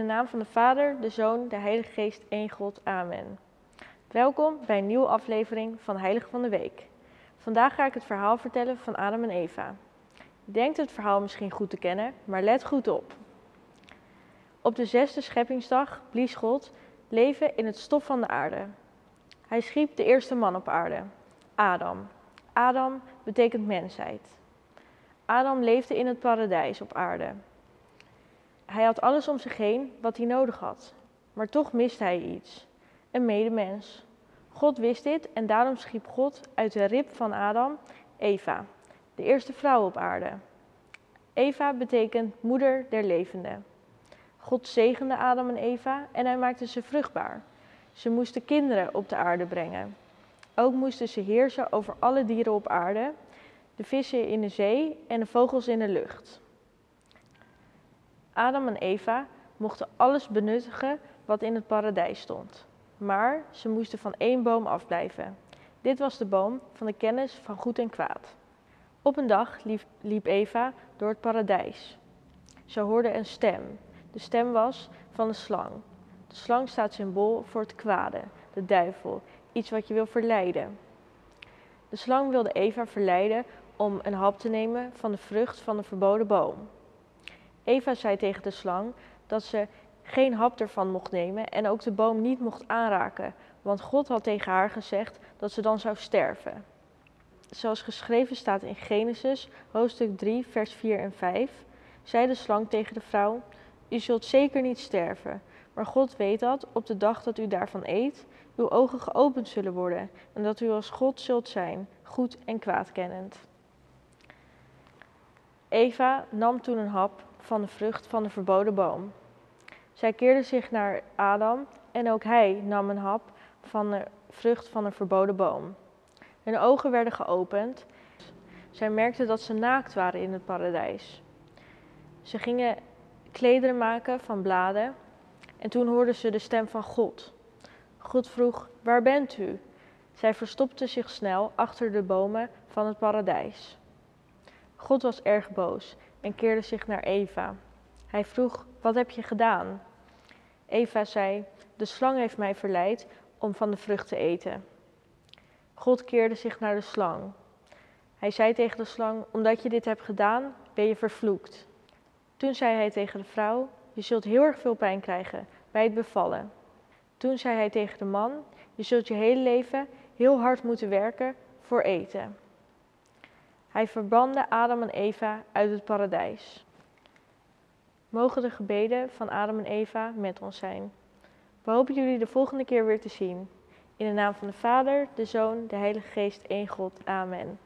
naam van de Vader, de Zoon, de Heilige Geest, één God. Amen. Welkom bij een nieuwe aflevering van Heilig van de Week. Vandaag ga ik het verhaal vertellen van Adam en Eva. Je denkt het verhaal misschien goed te kennen, maar let goed op. Op de 6e scheppingsdag blies God leven in het stof van de aarde. Hij schiep de eerste man op aarde, Adam. Adam betekent mensheid. Adam leefde in het paradijs op aarde. Hij had alles om zich heen wat hij nodig had, maar toch miste hij iets, een medemens. God wist dit en daarom schiep God uit de rib van Adam Eva, de eerste vrouw op aarde. Eva betekent moeder der levenden. God zegende Adam en Eva en hij maakte ze vruchtbaar. Ze moesten kinderen op de aarde brengen. Ook moesten ze heersen over alle dieren op aarde, de vissen in de zee en de vogels in de lucht. Adam en Eva mochten alles benuttigen wat in het paradijs stond. Maar ze moesten van één boom afblijven. Dit was de boom van de kennis van goed en kwaad. Op een dag liep Eva door het paradijs. Ze hoorde een stem. De stem was van de slang. De slang staat symbool voor het kwade, de duivel, iets wat je wil verleiden. De slang wilde Eva verleiden om een hap te nemen van de vrucht van de verboden boom. Eva zei tegen de slang dat ze geen hap ervan mocht nemen en ook de boom niet mocht aanraken, want God had tegen haar gezegd dat ze dan zou sterven. Zoals geschreven staat in Genesis, hoofdstuk 3, vers 4 en 5, zei de slang tegen de vrouw: U zult zeker niet sterven, maar God weet dat op de dag dat u daarvan eet, uw ogen geopend zullen worden en dat u als God zult zijn, goed en kwaad kennend. Eva nam toen een hap van de vrucht van de verboden boom. Zij keerde zich naar Adam en ook hij nam een hap van de vrucht van de verboden boom. Hun ogen werden geopend. Zij merkten dat ze naakt waren in het paradijs. Ze gingen klederen maken van bladen en toen hoorden ze de stem van God. God vroeg: Waar bent u? Zij verstopten zich snel achter de bomen van het paradijs. God was erg boos en keerde zich naar Eva. Hij vroeg: Wat heb je gedaan? Eva zei: De slang heeft mij verleid om van de vrucht te eten. God keerde zich naar de slang. Hij zei tegen de slang: Omdat je dit hebt gedaan, ben je vervloekt. Toen zei hij tegen de vrouw: Je zult heel erg veel pijn krijgen bij het bevallen. Toen zei hij tegen de man: Je zult je hele leven heel hard moeten werken voor eten. Hij verbande Adam en Eva uit het paradijs. Mogen de gebeden van Adam en Eva met ons zijn. We hopen jullie de volgende keer weer te zien. In de naam van de Vader, de Zoon, de Heilige Geest, één God. Amen.